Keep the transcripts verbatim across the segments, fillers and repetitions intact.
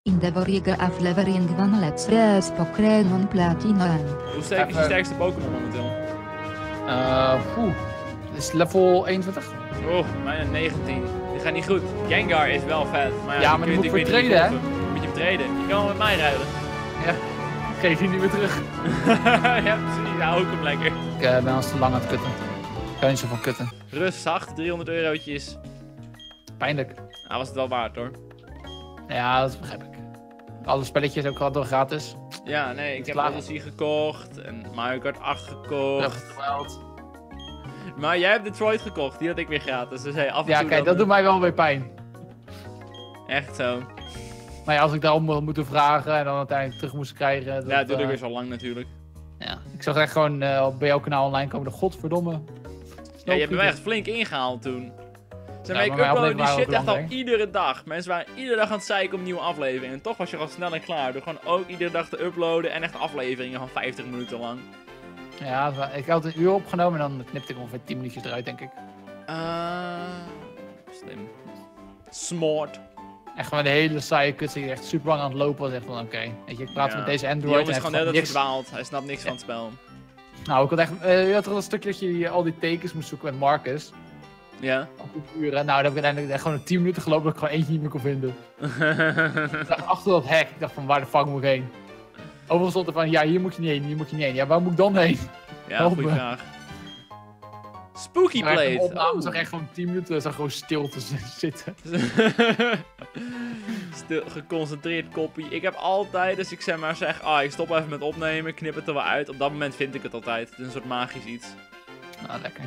In de vorige aflevering van Let's Race Pokémon Platinum. Hoe sterk is je sterkste Pokémon momenteel? Uh, Oeh, dat is level eenentwintig. Oeh, mijn negentien. Dit gaat niet goed. Gengar is wel vet. Maar ja, Ja, die maar kun die je moet natuurlijk voor weer treden, niet hè? kopen. Moet je hem treden. Je kan wel met mij ruilen. Ja, ik geef je niet meer terug. Ja, precies. Nou, ook hem lekker. Ik uh, ben als te lang aan het kutten. Ik kan niet zo van kutten. Rust, zacht. driehonderd eurotjes. Pijnlijk. Nou, was het wel waard hoor. Ja, dat begrijp ik. Alle spelletjes ook al door gratis. Ja, nee, ik heb klaar. Odyssey gekocht en Mario Kart acht gekocht. Wild. Maar jij hebt Detroit gekocht, die had ik weer gratis. Dus hey, af en Ja, toe kijk, dan- dat doet mij wel weer pijn. Echt zo. Maar ja, als ik daarom wil moeten vragen en dan uiteindelijk terug moest krijgen. Dat, Ja, het duurt ook eh, weer zo lang natuurlijk. ja. Ik zag echt gewoon uh, bij jouw kanaal online komen. De godverdomme. Ja, je hebt me echt flink ingehaald toen. Zeg maar, Ja, ik maar mijn upload die afleveringen shit echt waren al ook lang, iedere dag. Mensen waren iedere dag aan het zeiken om nieuwe afleveringen. En toch was je al snel en klaar. Door gewoon ook iedere dag te uploaden en echt afleveringen van vijftig minuten lang. Ja, ik had een uur opgenomen en dan knipte ik ongeveer tien minuutjes eruit, denk ik. Uh, slim. Smart. Echt gewoon de hele saaie kut die echt super lang aan het lopen was. Echt van, oké, weet je, ik praat Ja. met deze Die Android jongen is en gewoon net hij dat heeft gewoon verdwaald. Hij snapt niks van het spel. niks. Nou, ik had echt, uh, je had er al een stukje dat je die, al die tekens moest zoeken met Marcus. Ja. Op die uren. Nou, dan heb ik uiteindelijk echt gewoon een tien minuten gelopen dat ik gewoon eentje niet meer kon vinden. Ik dacht achter dat hek, ik dacht van, waar de fuck moet ik heen? Overal stond er van, ja, hier moet je niet heen, hier moet je niet heen. Ja, waar moet ik dan heen? Ja, Help goede me. vraag. Spooky Maar echt een Plate. opname Oh. zag echt gewoon tien minuten, zag gewoon stil te z- zitten. Stil, geconcentreerd koppie. Ik heb altijd, dus ik zeg maar zeg, ah, ik stop even met opnemen, knip het er wel uit. Op dat moment vind ik het altijd. Het is een soort magisch iets. Nou, lekker.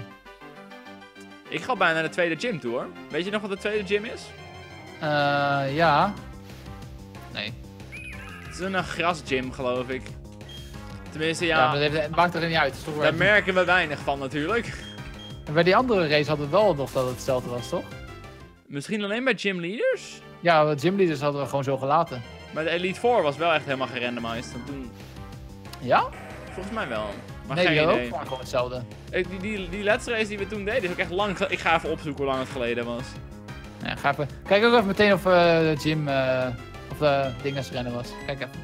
Ik ga bijna naar de tweede gym toe hoor. Weet je nog wat de tweede gym is? Uh, ja. Nee. Het is een uh, grasgym geloof ik. Tenminste Ja, ja, maar dat heeft- het maakt er niet uit. Het is toch daar weer- merken we weinig van natuurlijk. En bij die andere race hadden we wel nog dat het hetzelfde was, toch? Misschien alleen bij gym leaders? Ja, de gymleaders hadden we gewoon zo gelaten. Maar de Elite Four was wel echt helemaal gerandomized. En toen, Ja? volgens mij wel. Maar nee, die geen hadden ook idee. gewoon gewoon hetzelfde. Ik- Die, die, die Let's Race die we toen deden is ook echt lang. ge- Ik ga even opzoeken hoe lang het geleden was. Ja, ga even... Kijk ook even meteen of uh, de gym uh, of de dinges rennen was. Kijk even.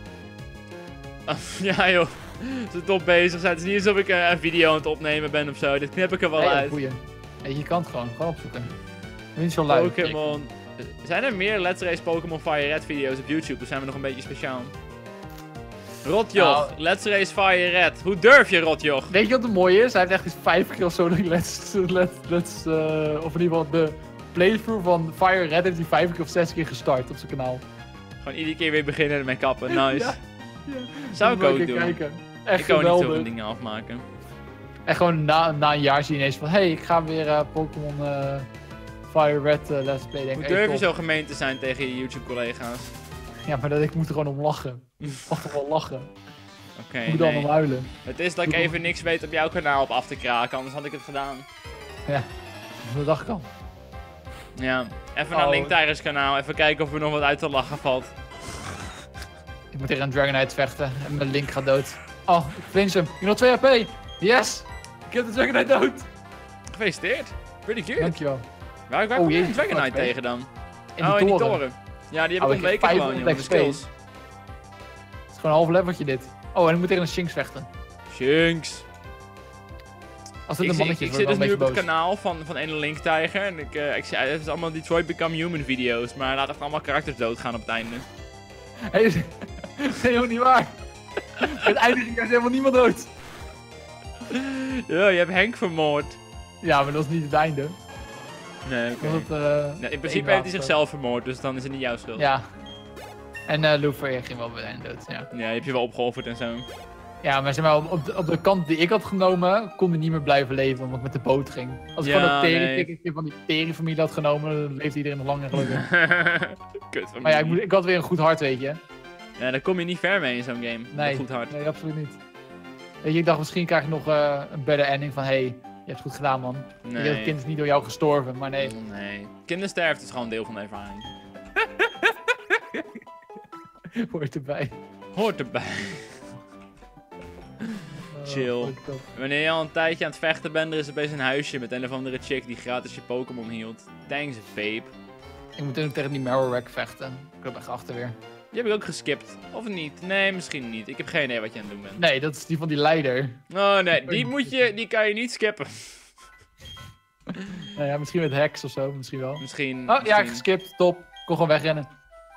Ja joh, ze top bezig zijn. Het is niet alsof ik uh, een video aan het opnemen ben of zo. Dit knip ik er wel Hey, uit. goeie. Hey, je kan het gewoon. Gewoon opzoeken. Niet zo lui. Pokémon. Zijn er meer Let's Race Pokémon Fire Red video's op YouTube? Of zijn we nog een beetje speciaal? Rotjoch, Nou- Let's Race Fire Red. Hoe durf je, Rotjoch? Weet je wat het mooie is? Hij heeft echt eens vijf keer of zo de let's, let's, let's uh, of in ieder geval de playthrough van Fire Red heeft hij vijf keer of zes keer gestart op zijn kanaal. Gewoon iedere keer weer beginnen met kappen. Nice. Ja. Ja. Zou ik Moet je ook een doen. keer kijken. Echt Ik kan niet geweldig. zoveel dingen afmaken. En gewoon na, na een jaar zie je ineens van, hé, hey, ik ga weer uh, Pokémon uh, Fire Red uh, Let's Play. Denk, Hoe hey, durf je top. zo gemeen te zijn tegen je YouTube-collega's? Ja, maar dat, ik moet er gewoon om lachen. Ik mag toch wel lachen. Oké, Ik moet dan om nee. huilen. Het is dat ik even niks weet op jouw kanaal op af te kraken, anders had ik het gedaan. Ja, dat dacht ik al. Ja, even naar Oh. Link Tigers kanaal, even kijken of er nog wat uit te lachen valt. Ik moet tegen een Dragonite vechten en mijn Link gaat dood. Oh, ik flinch hem. Ik heb nog twee H P. Yes! Ik heb de Dragonite dood. Gefeliciteerd. Pretty good. Dankjewel. Waar, waar Oh, kom je jezus, die Dragonite wat tegen dan? In oh, die in die toren. toren. Ja, die heb Oh, ik ik heb ontweken gewoon, vijfhonderd jongen. De X P. skills. Het is gewoon een half leveltje dit. Oh, en ik moet tegen een Shinx vechten. Shinx. Als het Ik, een zie- mannetje ik, is, ik word zit ik dus wel nu een op beetje het boos. kanaal van, van een Link Tiger. En ik, uh, ik zie, het is allemaal Detroit Become Human video's. Maar hij laat echt allemaal karakters doodgaan op het einde. Hey, dat is helemaal niet waar. Uiteindelijk is helemaal niemand dood. Ja, je hebt Henk vermoord. Ja, maar dat is niet het einde. Nee, oké. Dat het, uh, Nee, in principe heeft hij zichzelf vermoord, dus dan is het niet jouw schuld. Ja. En uh, Luffy ging wel bij het einde dood, ja. Ja, je hebt je wel opgeofferd en zo. Ja, maar zeg maar, op, op, de, op de kant die ik had genomen, kon hij niet meer blijven leven, omdat ik met de boot ging. Als ik Ja, gewoon dat nee. tering-ticketje van die tering-familie had genomen, dan leefde iedereen nog lang en gelukkig. Kut van Maar ja, ik, moet, ik had weer een goed hart, weet je. Ja, daar kom je niet ver mee in zo'n game. Nee, Met goed hard. nee, absoluut niet. Weet je, ik dacht misschien krijg je nog uh, een better ending van, hey, je hebt het goed gedaan, man. Nee. Je kind is niet door jou gestorven, maar nee. Nee. Kindersterfte is gewoon deel van de ervaring. Hoort erbij. Hoort erbij. Chill. Oh, fucked up. Wanneer je al een tijdje aan het vechten bent, er is opeens een huisje met een of andere chick die gratis je Pokémon hield. Thanks, babe. Ik moet ook tegen die Marowak vechten. Ik heb echt achter weer. Die heb ik ook geskipt. Of niet? Nee, misschien niet. Ik heb geen idee wat je aan het doen bent. Nee, dat is die van die leider. Oh nee, die, moet je, die kan je niet skippen. Nou ja, misschien met hacks of zo, misschien wel. Misschien. Oh ja, misschien. geskipt, top. Kon gewoon wegrennen.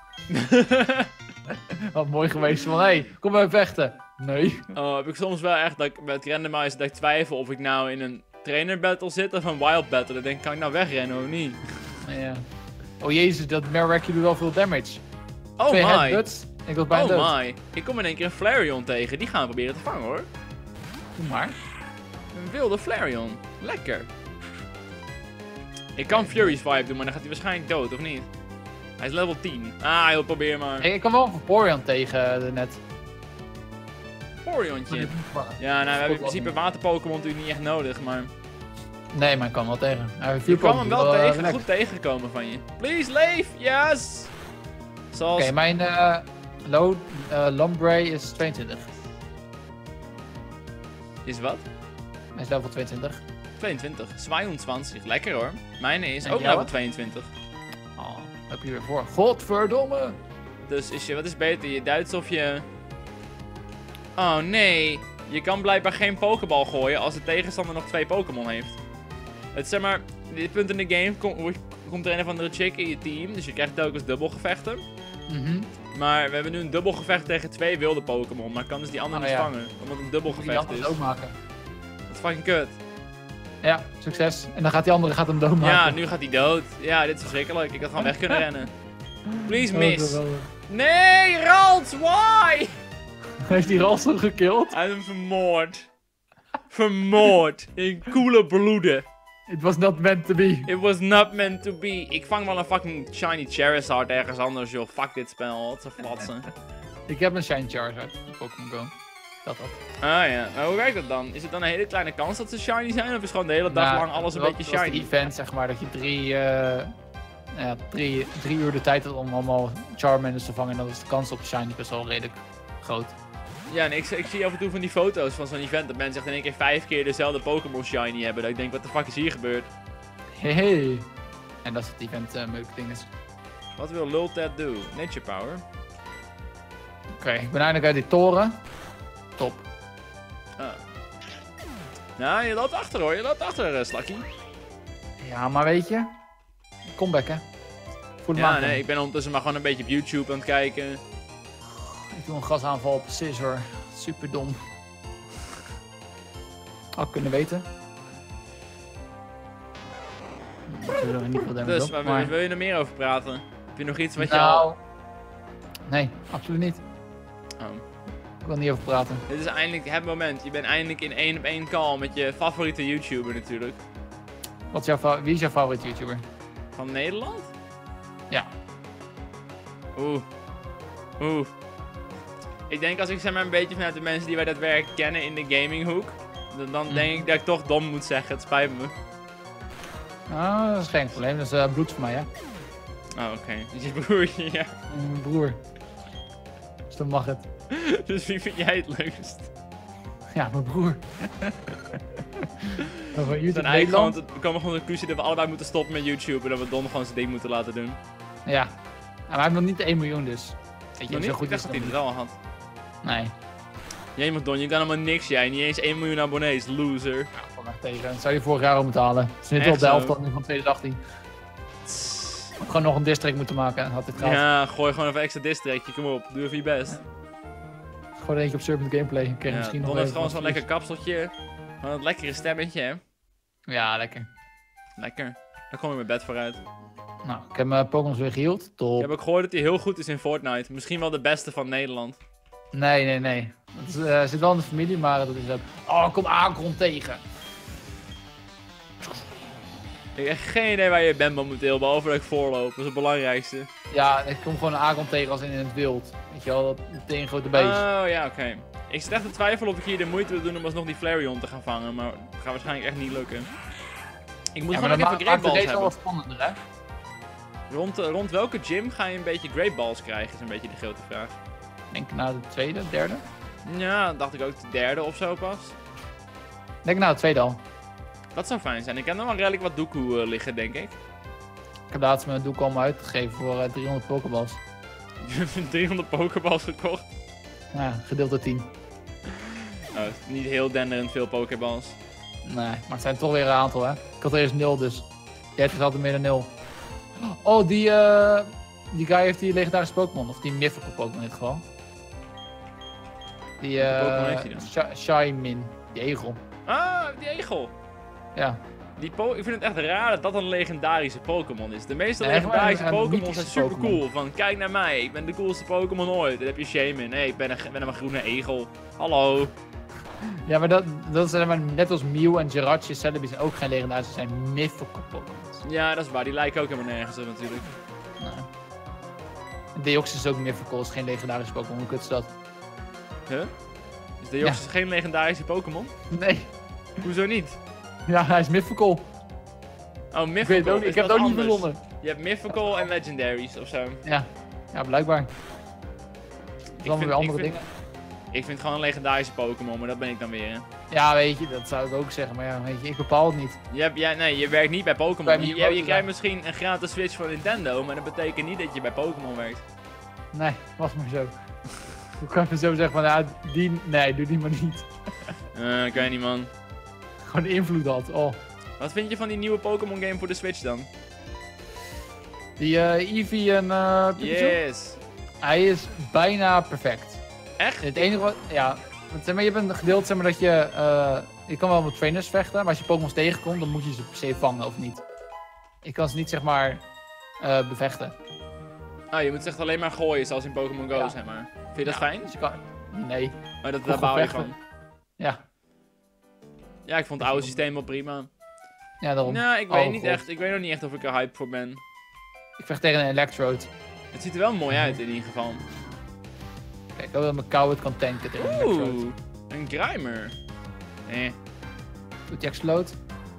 Wat mooi geweest van, hé, hey, kom maar vechten. Nee. Oh, heb ik soms wel echt dat ik met randomizer dat ik twijfel of ik nou in een trainer battle zit of een wild battle. Dan denk ik, kan ik nou wegrennen of niet? Ja. Oh jezus, dat Marowak doet wel veel damage. Oh Twee my. headbutts. Ik was bijna dood. Oh my. Ik kom in één keer een Flareon tegen. Die gaan we proberen te vangen hoor. Doe maar. Een wilde Flareon. Lekker. Ik kan Fury's vibe doen, maar dan gaat hij waarschijnlijk dood, of niet? Hij is level tien. Ah, joh, probeer maar. Hey, ik kan wel een Vaporeon tegen uh, net. Vaporiontje. Ja, nou, we hebben in principe water-Pokémon natuurlijk niet echt nodig, maar... Nee, maar ik kan wel tegen. Hij Je kwam hem wel tegen, uh, goed tegengekomen van je. Please, leef! Yes! Zoals... Oké, okay, mijn uh, low uh, Lombre is tweeëntwintig. Is wat? Hij is level tweeëntwintig. tweeëntwintig. tweeëntwintig. Lekker hoor. Mijne is en ook jou? level tweeëntwintig. Oh, heb je weer voor. Godverdomme! Dus is je, wat is beter? Je Duits of je... Oh nee. Je kan blijkbaar geen Pokéball gooien als de tegenstander nog twee Pokémon heeft. Het zeg maar, dit punt in de game kom, komt er een of andere chick in je team. Dus je krijgt telkens dubbelgevechten. Mm-hmm. Maar we hebben nu een dubbelgevecht tegen twee wilde Pokémon. Maar kan dus die andere oh, niet ja. vangen. Omdat het een dubbelgevecht die andere is. ook maken. Dat is fucking kut. Ja, succes. En dan gaat die andere gaat hem doodmaken. Ja, nu gaat hij dood. Ja, dit is verschrikkelijk. Ik had gewoon weg kunnen rennen. Please miss. Oh, nee, Ralt, why? Heeft die Rals hem gekild? Hij heeft hem vermoord. Vermoord. In koele bloeden. It was not meant to be. It was not meant to be. Ik vang wel een fucking shiny Charizard ergens anders, joh. Fuck dit spel. Wat ze flatsen. Ik heb een shiny Charizard in Pokémon Go. Dat dat. Ah ja, maar hoe werkt dat dan? Is het dan een hele kleine kans dat ze shiny zijn? Of is gewoon de hele dag Nou, lang alles een dat, beetje dat was shiny? het event, zeg maar, dat je drie, uh, ja, drie, drie uur de tijd had om allemaal Charmanders te vangen. En dan is de kans op shiny best wel redelijk groot. Ja, en ik, ik zie af en toe van die foto's van zo'n event dat mensen echt in één keer vijf keer dezelfde Pokémon shiny hebben. Dat ik denk, wat de fuck is hier gebeurd? Hey. En dat is het event uh, meuk ding is. Wat wil Lulted doen? Nature Power. Oké, okay, ik ben eindelijk uit die toren. Top. Ah. Nou, je loopt achter hoor. Je loopt achter, uh, Slakkie. Ja, maar weet je. Comeback hè. Voel hem Ja, aankomen. nee, ik ben ondertussen maar gewoon een beetje op YouTube aan het kijken. Ik doe een gasaanval op Scizor. Super dom. Had ik kunnen weten. Ik wil er niet veel damage Dus, op, waar maar... wil je er meer over praten? Heb je nog iets wat je Nou... al... Nee, absoluut niet. Oh. Ik wil er niet over praten. Dit is eindelijk het moment. Je bent eindelijk in één op één call met je favoriete YouTuber natuurlijk. Wat is jouw fa- Wie is jouw favoriete YouTuber? Van Nederland? Ja. Oeh. Oeh. Ik denk als ik zeg maar een beetje vanuit de mensen die wij daadwerkelijk kennen in de gaminghoek. Dan, dan Mm. denk ik dat ik toch dom moet zeggen. Het spijt me. Ah, dat is geen probleem. Dat is uh, bloed voor mij, hè? Oh, oké. Okay. Dus je broertje, ja. Mijn broer. Dus dan mag het. Dus wie vind jij het leukst? Ja, mijn broer. Van We YouTube zijn eigenlijk gewoon, Nederland. te- we komen gewoon tot de conclusie dat we allebei moeten stoppen met YouTube. En dat we Don gewoon zijn ding moeten laten doen. Ja. Ja, maar hij heeft nog niet de één miljoen dus. Weet je, Nog zo niet? goed Ik dacht is dat het hij nog het wel had. niet. Nee. Jij moet Don, je kan helemaal niks jij. Niet eens één miljoen abonnees. Loser. Ja, gewoon echt tegen. Dat zou je vorig jaar al moeten halen. Het is net Echt wel de helft zo. dan van twintig achttien. Gewoon nog een district moeten maken. Had dit gehad. Ja, gooi gewoon even extra districtje. Kom op. Doe even je best. Gewoon eentje op Serpent Gameplay. Ik kreeg Ja, misschien Don nog heeft even gewoon wat zo'n lekker kapseltje. Gewoon een lekkere stemmetje, hè. views. Ja, lekker. Lekker. Daar kom ik mijn bed vooruit. Nou, ik heb mijn Pokémon weer geheeld. Top. Ik heb ook gehoord dat hij heel goed is in Fortnite. Misschien wel de beste van Nederland. Nee, nee, nee. Het is, uh, zit wel in de familie, maar dat is het. Oh, kom Akron tegen. Ik heb geen idee waar je bent momenteel, behalve dat ik voorloop. Dat is het belangrijkste. Ja, ik kom gewoon Akron tegen als in het wild. Weet je wel, dat meteen grote beest. Oh ja, oké. Okay. Ik zit echt te twijfelen of ik hier de moeite wil doen om alsnog die Flareon te gaan vangen. Maar dat gaat waarschijnlijk echt niet lukken. Ik moet Ja, gewoon maar nog dat even ma- maakt Great deze Balls al wat hebben. spannender, hè? Rond, uh, rond welke gym ga je een beetje Great Balls krijgen, is een beetje de grote vraag. Ik denk na de tweede, derde. Ja, dacht ik ook de derde of zo pas. Ik denk na de tweede al. Dat zou fijn zijn. Ik heb nog wel redelijk wat doekoe uh, liggen, denk ik. Ik heb laatst mijn doek allemaal uitgegeven voor uh, driehonderd Pokéballs. Je hebt driehonderd pokeballs gekocht. Ja, gedeeld door tien. Oh, niet heel denderend veel pokeballs. Nee, maar het zijn toch weer een aantal, hè. Ik had er eerst nul, dus. Jij hebt altijd meer dan nul. Oh, die, uh, die guy heeft die legendarische Pokémon. Of die mythical Pokémon in dit geval. Die, Welke Pokémon eh heeft hij dan? Shy- Shymin. Die egel. Ah, die egel. Ja. Die po ik vind het echt raar dat dat een legendarische Pokémon is. De meeste Nee, legendarische gewoon een- een Pokémon zijn mythische super cool. Pokémon. Van kijk naar mij, ik ben de coolste Pokémon ooit. Dan heb je Shaman. Nee, ik ben een, ben een groene egel. Hallo. Ja, maar dat, dat zijn maar net als Mew en Jirachi Celebi zijn ook geen legendarische, ze zijn mythical Pokémon. Ja, dat is waar. Die lijken ook helemaal nergens op natuurlijk. Nee. En Deoxys is ook mythical, is geen legendarische Pokémon. Hoe kut is dat? Huh? Is Deoxys geen legendarische Pokémon? Nee. Hoezo niet? Ja, hij is mythical. Oh, Ik, weet het Mythical. ook, is ik heb dat het ook niet anders? verzonnen. Je hebt Mythical en Legendaries of zo. Ja. Ja, blijkbaar. Dat zijn allemaal vind- weer andere ik vind- dingen. Ik vind het gewoon een legendarische Pokémon, maar dat ben ik dan weer. Hè. Ja, weet je, dat zou ik ook zeggen. Maar ja, weet je, ik bepaal het niet. Je, hebt, ja, nee, je werkt niet bij Bij Pokémon. Je, Miyamoto, je, je krijgt ja. misschien een gratis Switch van Nintendo, maar dat betekent niet dat je bij Pokémon werkt. Nee, was maar zo. Hoe kan je zo zeggen van, ja, die, nee, doe die maar niet. Eh, ik weet niet, man. Gewoon de invloed had. Oh. Wat vind je van die nieuwe Pokémon game voor de Switch dan? Die eh Eevee en eh Pikachu, Yes. hij is bijna perfect. Echt? Het enige wat, ja, want, zeg maar, je hebt een gedeelte zeg maar, dat je, eh, je kan wel met trainers vechten, maar als je Pokémon's tegenkomt, dan moet je ze per se vangen of niet. Je kan ze niet, zeg maar, eh, bevechten. Oh, je moet ze echt alleen maar gooien, zoals in Pokémon Go, Ja. zeg maar. Vind je dat Ja, fijn? Dus je kan, nee. Oh, dat, daar Vroeger baal je vechten. van. Ja, Ja, ik vond het oude systeem wel prima. ja, daarom. Nou, ik Oh, weet niet God. echt. Ik weet nog niet echt of ik er hype voor ben. Ik vecht tegen een Electrode. Het ziet er wel mooi uit in ieder geval. Kijk, ik hoop dat mijn kou het kan tanken tegen een Electrode. Oeh, een Grimer. Eh, Doet die explode?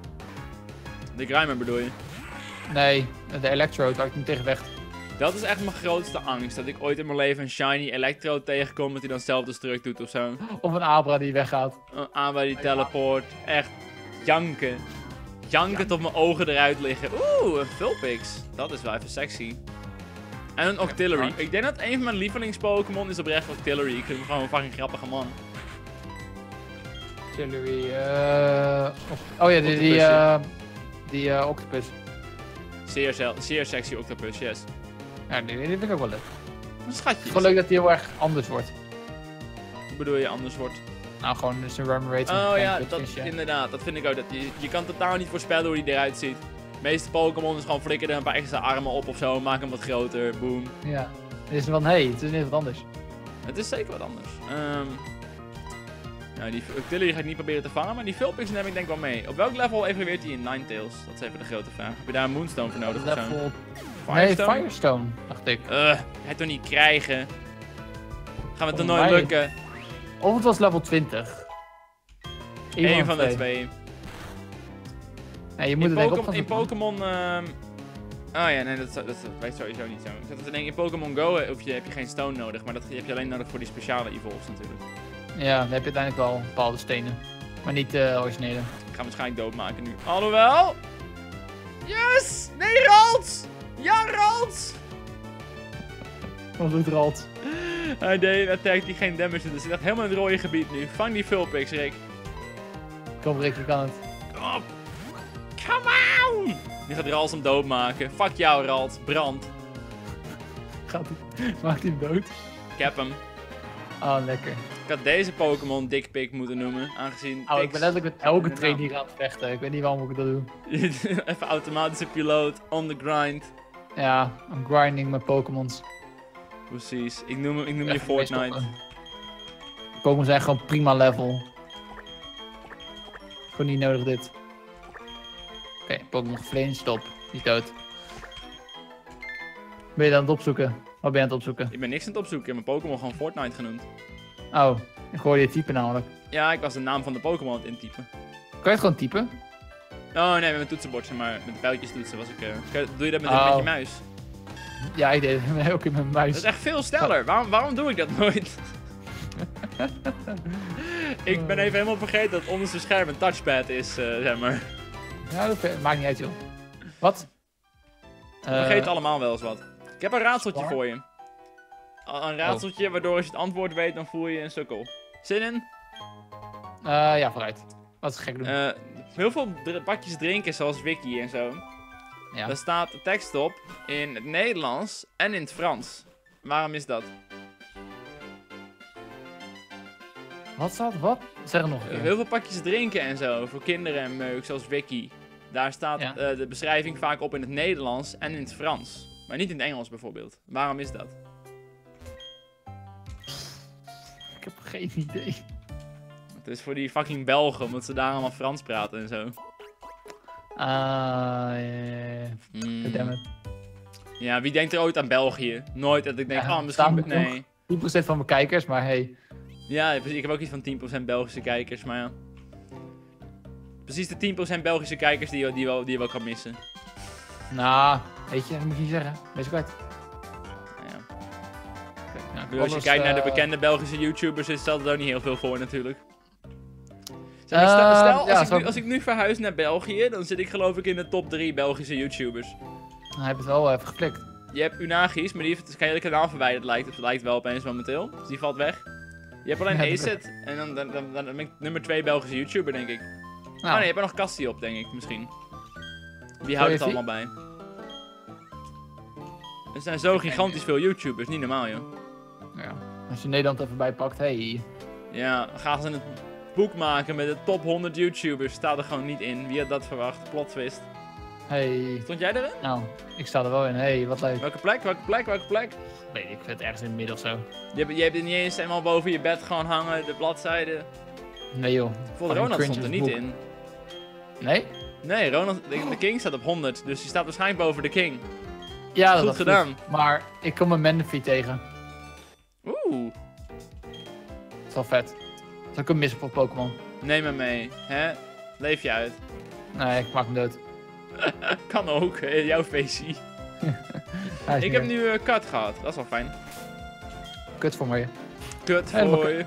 de Grimer bedoel je? Nee, de Electrode waar ik niet tegen vecht. Dat is echt mijn grootste angst. Dat ik ooit in mijn leven een shiny Electro tegenkom dat hij dan zelf destruct doet of zo. Of een Abra die weggaat. Een Aanbij die teleport. Echt janken. Janken tot mijn ogen eruit liggen. Oeh, een Vulpix. Dat is wel even sexy. En een Octillery. Ik denk dat een van mijn lievelings-Pokémon is oprecht Octillery. Ik vind hem gewoon een fucking grappige man. Celery, eh... Oh ja, die, die, Octopusje. eh die eh, Octopus. Zeer, zel- zeer sexy Octopus, yes. Ja, die, die vind ik ook wel leuk. Een Het is schatje. gewoon leuk dat hij heel erg anders wordt. Hoe bedoel je anders wordt? Nou, gewoon zijn run rate. Oh en ja, een dat, visje. inderdaad. Dat vind ik ook. Dat je, je kan totaal niet voorspellen hoe hij eruit ziet. De meeste Pokémon is gewoon flikkeren een paar extra armen op of zo. Maak hem wat groter. Boom. Ja. Het is van, hé, hey, het is net wat anders. Het is zeker wat anders. Ehm nou, die Octillery ga ik niet proberen te vangen, maar die Vulpix neem ik denk wel mee. Op welk level evolueert hij in Ninetales? Dat is even de grote vraag. Heb je daar een Moonstone voor nodig of zo? Level... Nee, Firestone? Firestone, dacht ik. Uh, hij toch niet krijgen. Gaan we het er Volgens nooit mij- lukken. Of het was level twintig. Eén van de twee. Nee, je moet In, het denk ik Pokémon- op gaan in zoeken. Pokémon... ehm Oh ja, nee, dat, dat, dat werkt sowieso niet zo. Ik zat te denken, in Pokémon Go heb je, heb je geen stone nodig, maar dat heb je alleen nodig voor die speciale evolves natuurlijk. Ja, dan heb je uiteindelijk wel bepaalde stenen. Maar niet de uh, originele. Ik ga hem waarschijnlijk doodmaken nu. Alhoewel... Yes! Nee, Ralt! Ja, Ralt! Wat doet Ralt? Hij deed een attack die geen damage doet. Dus hij zit echt helemaal in het rode gebied nu. Vang die Vulpix, Rick. Kom Rick, je kan het. Kom op! Come on! Nu gaat Ralt hem doodmaken. Fuck jou, Ralt. Brand. Gaat hij? Maakt hij hem dood? Ik heb hem. Oh, lekker. Ik had deze Pokémon Dick Pic moeten noemen. Aangezien Oh, ik pics- ben letterlijk met elke in de trainer hier aan het vechten. Ik weet niet waarom ik dat doe. Even automatische piloot. On the grind. Ja, I'm grinding mijn Pokémons. Precies. Ik noem, ik noem je Echt mee Fortnite. stoppen. Pokémon zijn gewoon prima level. Gewoon niet nodig dit. Oké, okay, Pokémon geflamed, stop. Niet dood. Ben je dan aan het opzoeken? Wat ben je aan het opzoeken? Ik ben niks aan het opzoeken. Ik heb mijn Pokémon gewoon Fortnite genoemd. Oh, ik hoorde je typen namelijk. Ja, ik was de naam van de Pokémon aan het intypen. Kan je het gewoon typen? Oh nee, met mijn toetsenbord, zeg maar. Met de pijltjes toetsen was ik... eh, kan- Doe je dat met, Oh. met je muis? Ja, ik deed het ook in mijn muis. Dat is echt veel sneller. Waarom, waarom doe ik dat nooit? Ik ben even helemaal vergeten dat onderste scherm een touchpad is, eh, zeg maar. Ja, dat maakt niet uit, joh. Wat? We vergeten Eh, allemaal wel eens wat. Ik heb een raadseltje waar? voor je. een raadseltje waardoor als je het antwoord weet, dan voel je je een sukkel. Zin in? Uh, ja, vooruit. Wat is gek doen. Uh, heel veel dr bakjes drinken, zoals Wiki en zo. Ja. Daar staat de tekst op in het Nederlands en in het Frans. Waarom is dat? Wat staat? Wat? Zeg het nog een keer. Heel veel pakjes drinken en zo, voor kinderen en meuk, zoals Wiki. Daar staat Ja. uh, de beschrijving vaak op in het Nederlands en in het Frans. Maar niet in het Engels bijvoorbeeld. Waarom is dat? Ik heb geen idee. Het is voor die fucking Belgen, omdat ze daar allemaal Frans praten en zo. Ah, ja, ja, ja. Mm. Goddammit. Ja, wie denkt er ooit aan België? Nooit dat ik denk, Ja, oh misschien... staan we Nee. tien procent van mijn kijkers, maar hey. Ja, precies, ik heb ook iets van tien procent Belgische kijkers, maar ja. Precies de tien procent Belgische kijkers die, je- die, je wel, die je wel kan missen. Nou, weet je, dat moet je niet zeggen. Wees kwijt. Ja. Kijk, nou, Ik bedoel, als je alles, kijkt naar de eh, bekende Belgische YouTubers, is dat er ook niet heel veel voor natuurlijk. Zeg maar, Eh, stel, stel, ja, als, ik zo- nu, als ik nu verhuis naar België, dan zit ik geloof ik in de top drie Belgische YouTubers. Hij heeft het wel even geflikt. Je hebt Unagis, maar die heeft het hele kanaal verwijderd, lijkt het lijkt wel opeens momenteel. Dus die valt weg. Je hebt alleen Ja, dat- Acid en dan, dan, dan, dan ben ik nummer twee Belgische YouTuber, denk ik. Nou, Oh nee, je hebt er nog Cassie op, denk ik, misschien. Die houdt het heeft allemaal bij. Er zijn zo gigantisch veel YouTubers, niet normaal joh. ja. Als je Nederland even bijpakt, hey. Ja, gaan ze een boek maken met de top honderd YouTubers, staat er gewoon niet in. Wie had dat verwacht? Plot twist. Hey. Stond jij erin? Nou, ik sta er wel in. Hey, wat leuk. Welke plek? Welke plek? Welke plek? Weet ik, ik vind het ergens in het midden of zo. Je hebt, je hebt het niet eens helemaal boven je bed gewoon hangen, de bladzijde. Nee joh. Volgens Fucking Ronald cringe stond er als niet boek. in. Nee? Nee, Ronald, de, de King staat op honderd, dus die staat waarschijnlijk boven de King. Ja, dat Goed was gedaan. Maar ik kom een Manaphy tegen. Oeh, Dat is wel vet. Dat is ook een mis voor Pokémon. neem me mee, hè? Leef je uit. Nee, ik maak hem dood. Kan ook, eh, jouw feestje. Hij is Ik niet heb meer. nu uh, cut gehad, dat is wel fijn. Kut voor me. Kut Helemaal voor je.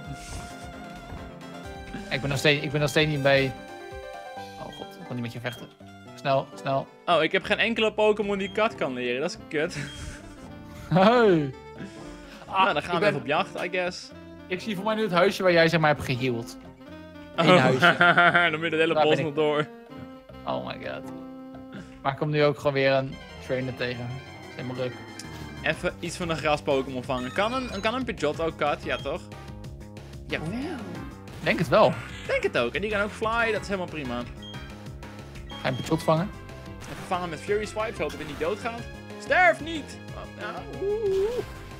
Ik ben nog steeds, ik ben nog steeds niet bij... Oh god, ik kan niet met je vechten. Snel, snel. Oh, ik heb geen enkele Pokémon die kat kan leren, dat is kut. Hey. Ah, nou, dan gaan ik we ben- even op jacht, I guess. Ik zie voor mij nu het huisje waar jij zeg maar hebt geheeld. Eén huisje. Dan moet je het hele Daar bos ben nog ik. door. Oh my god. Maar ik kom nu ook gewoon weer een trainer tegen. Dat is helemaal leuk. Even iets van een gras Pokémon vangen. Kan een, kan een Pidgeot ook kat? Ja, toch? Ja, Ik denk het wel. denk het ook. En die kan ook fly, dat is helemaal prima. Ga je een Pidgeot vangen? Even vangen met Fury Swipes, hoop dat hij niet doodgaat. Sterf niet! Oh, ja, oeh.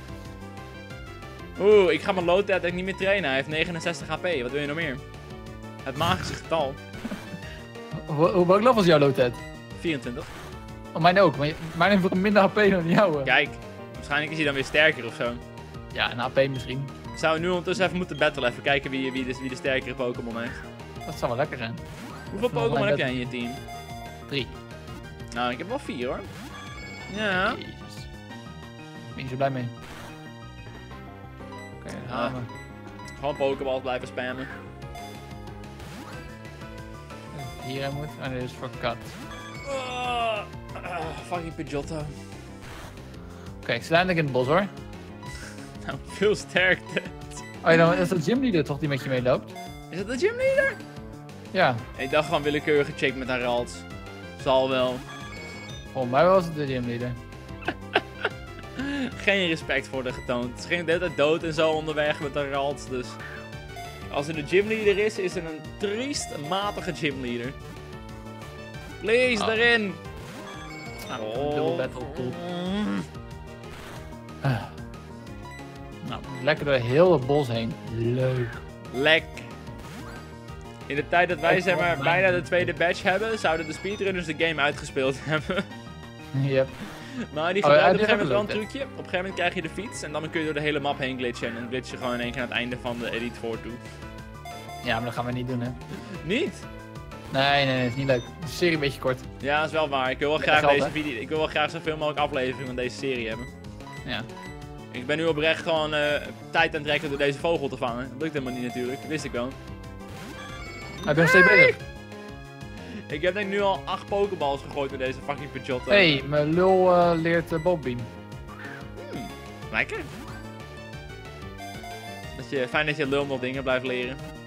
Oeh, ik ga mijn Lotad niet meer trainen. Hij heeft negenenzestig H P. Wat wil je nog meer? Het magische getal. Hoe, hoe welk level is jouw Lotad? vierentwintig. Oh, mijn ook. Maar mijn heeft een minder H P dan jouw. Kijk, waarschijnlijk is hij dan weer sterker of zo. Ja, een H P misschien. Zou nu ondertussen even moeten battlen. Even kijken wie, wie, de, wie de sterkere Pokémon heeft. Dat zou wel lekker zijn. Hoeveel Even nog Pokémon een heb battle. jij in je team? Drie. Nou, ik heb wel vier hoor. Ja. Jezus. Ben je zo blij mee? Oké, dan gaan we. Gewoon Pokéballs blijven spammen. Hierheen moet. En dit is voor kat. Ah, ah, fucking Pidgeotto. Oké, ik sta eindelijk in het bos hoor. Nou, veel sterkte. Oh ja, dan is dat gymleader toch die met je meeloopt? Is dat de gymleader? Ja, Ik dacht gewoon willekeurige chick met haar rals. Zal wel. volgens mij was het de gymleader. Geen respect voor de getoond. Ze ging de hele tijd dood en zo onderweg met haar rals, dus... Als er een gymleader is, is er een triest matige gymleader. Please, Oh. erin! Nou, dubbel battle, cool. Ah. Nou, lekker door heel het bos heen. Leuk. Lek. In de tijd dat wij Echt zeg maar wel bijna fijn. de tweede badge hebben, zouden de speedrunners de game uitgespeeld hebben. Yep. Maar die Oh, ja, gebruiken op die een gegeven moment wel een hebben we trucje. Op een gegeven moment krijg je de fiets en dan kun je door de hele map heen glitchen. En dan glitch je gewoon in één keer aan het einde van de Elite Four toe. Ja, maar dat gaan we niet doen hè. Niet? Nee, nee, nee, is niet leuk. De serie een beetje kort. Ja, dat is wel waar. Ik wil wel Ja, graag geld, deze hè? video. Ik wil wel graag zoveel mogelijk afleveringen van deze serie hebben. Ja. Ik ben nu oprecht gewoon eh, tijd aan het trekken door deze vogel te vangen. Dat lukt helemaal niet natuurlijk. Dat wist ik wel. Hij ben nog steeds bezig. Ik heb denk ik nu al acht pokeballs gegooid met deze fucking Pidgeot. Hé, hey, mijn lul eh, leert uh, Bobbeam. Lekker. je, fijn dat je lul nog dingen blijft leren.